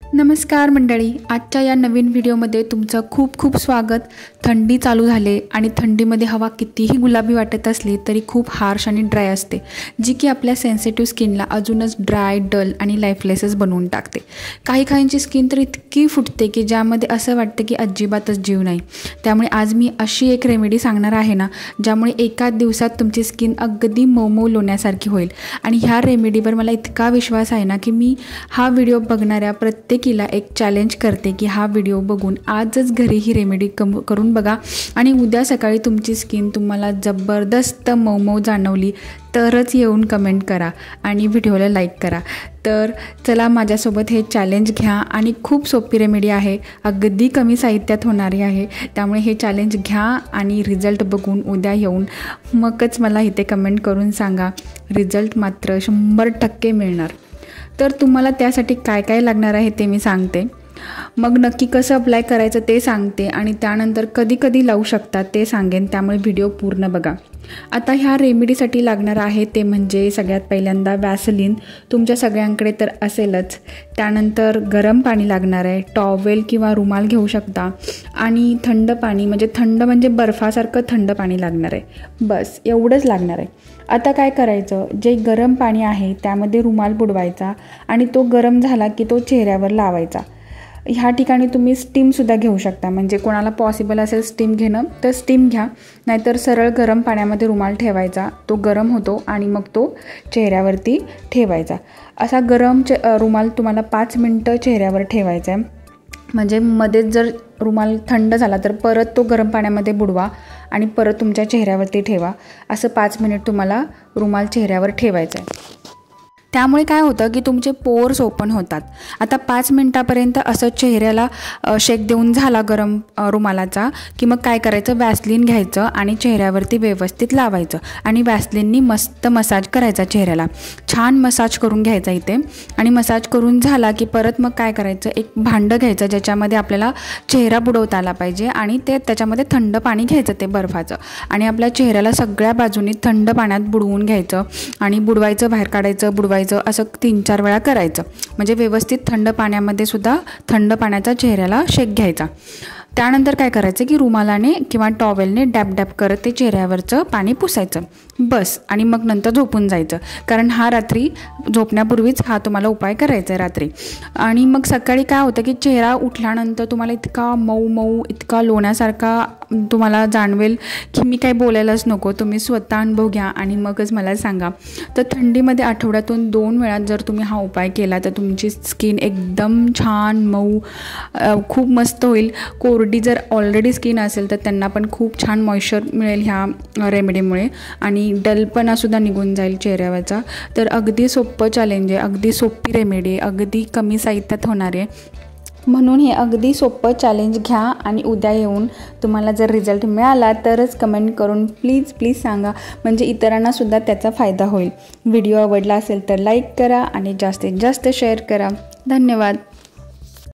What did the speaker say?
नमस्कार मंडळी, आजच्या या नवीन व्हिडिओमध्ये तुमचं खूप खूप स्वागत। थंडी चालू झाले आणि थंडीमध्ये हवा कितीही गुलाबी वाटत असली तरी खूप हार्श आणि ड्राय असते, जी की आपल्या सेन्सिटिव्ह स्किनला अजूनच ड्राय, डल आणि लाईफलेसच बनवून टाकते। काहींची स्किन तर इतकी फुटते की ज्यामध्ये असं वाटतं की अजिबातच जीव नाही। त्यामुळे आज मी अशी एक रेमेडी सांगणार आहे ना, ज्यामुळे एका दिवसात तुमची स्किन अगदी मऊ लोण्यासारखी होईल। आणि ह्या रेमेडीवर मला इतका विश्वास आहे ना की मी हा व्हिडिओ बघणाऱ्या प्रत्येकीला एक चॅलेंज करते की हा व्हिडिओ बघून आजच घरी ही रेमेडी करून बघा आणि उद्या सकाळी तुमची स्किन तुम्हाला जबरदस्त मऊ जाणवली तरच येऊन कमेंट करा आणि व्हिडिओला लाईक करा। तर चला माझ्यासोबत हे चॅलेंज घ्या आणि खूप सोपी रेमेडी आहे, अगदी कमी साहित्यात होणारी आहे। त्यामुळे हे चॅलेंज घ्या आणि रिझल्ट बघून उद्या येऊन मगच मला इथे कमेंट करून सांगा। रिझल्ट मात्र 100% मिळणार। तर तुम्हाला त्यासाठी काय काय लागणार आहे ते मी सांगते, मग नक्की कसं अप्लाय करायचं ते सांगते आणि त्यानंतर कधी कधी लावू शकता ते सांगेन, त्यामुळे व्हिडिओ पूर्ण बघा। आता ह्या रेमेडीसाठी लागणार आहे ते म्हणजे सगळ्यात पहिल्यांदा वॅसलीन, तुमच्या सगळ्यांकडे तर असेलच। त्यानंतर गरम पाणी लागणार आहे, टॉवेल किंवा रुमाल घेऊ शकता आणि थंड पाणी म्हणजे बर्फासारखं थंड पाणी लागणार आहे। बस एवढंच लागणार आहे। आता काय करायचं, जे गरम पाणी आहे त्यामध्ये रुमाल बुडवायचा आणि तो गरम झाला की तो चेहऱ्यावर लावायचा। ह्या ठिकाणी तुम्ही स्टीमसुद्धा घेऊ शकता, म्हणजे कोणाला पॉसिबल असेल स्टीम घेणं तर स्टीम घ्या, नाहीतर सरळ गरम पाण्यामध्ये रुमाल ठेवायचा, तो गरम होतो आणि मग तो चेहऱ्यावरती ठेवायचा। असा गरम रुमाल तुम्हाला 5 मिनटं चेहऱ्यावर ठेवायचा आहे। म्हणजे मध्येच जर रुमाल थंड झाला तर परत तो गरम पाण्यामध्ये बुडवा आणि परत तुमच्या चेहऱ्यावरती ठेवा। असं 5 मिनिट तुम्हाला रुमाल चेहऱ्यावर ठेवायचा आहे। त्यामुळे काय होतं की तुमचे पोर्स ओपन होतात। आता 5 मिनटापर्यंत असं चेहऱ्याला शेक देऊन झाला गरम रुमालाचा की मग काय करायचं, वॅसलीन घ्यायचं आणि चेहऱ्यावरती व्यवस्थित लावायचं आणि वॅसलीननी मस्त मसाज करायचा, चेहऱ्याला छान मसाज करून घ्यायचा इथे। आणि मसाज करून झाला की परत मग काय करायचं, एक भांडं घ्यायचं ज्याच्यामध्ये आपल्याला चेहरा बुडवता आला पाहिजे आणि त्याच्यामध्ये थंड पाणी घ्यायचं ते बर्फाचं आणि आपल्या चेहऱ्याला सगळ्या बाजूनी थंड पाण्यात बुडवून घ्यायचं आणि बुडवायचं, बाहेर काढायचं, बुडवायचं, असं 3-4 वेळा करायचं। म्हणजे व्यवस्थित थंड पाण्यामध्ये सुद्धा थंड पाण्याचा चेहऱ्याला शेक घ्यायचा। त्यानंतर काय करायचं की रुमालाने किंवा टॉवेलने डॅब डॅब करत ते चेहऱ्यावरचं पाणी पुसायचं, बस। आणि मग नंतर झोपून जायचं, कारण हा रात्री झोपण्यापूर्वीच हा तुम्हाला उपाय करायचा आहे रात्री। आणि मग सकाळी काय होतं की चेहरा उठल्यानंतर तुम्हाला इतका मऊ इतका लोण्यासारखा तुम्हाला जाणवेल की मी काही बोलायलाच नको, तुम्ही स्वतः अनुभव घ्या आणि मगच मला सांगा। तर थंडीमध्ये आठवड्यातून 2 वेळा जर तुम्ही हा उपाय केला तर तुमची स्किन एकदम छान मऊ खूप मस्त होईल। कोरडी जर ऑलरेडी स्किन असेल तर त्यांना पण खूप छान मॉइश्चर मिळेल ह्या रेमेडीमुळे आणि डलपणासुद्धा निघून जाईल चेहऱ्यावरचा। तर अगदी सोपं चॅलेंज आहे, अगदी सोपी रेमेडी आहे, अगदी कमी साहित्यात होणार आहे। म्हणून हे अगदी सोपं चॅलेंज घ्या आणि उद्या येऊन तुम्हाला जर रिझल्ट मिळाला तरच कमेंट करून प्लीज सांगा, म्हणजे इतरांनासुद्धा त्याचा फायदा होईल। व्हिडिओ आवडला असेल तर लाईक करा आणि जास्तीत जास्त शेअर करा। धन्यवाद।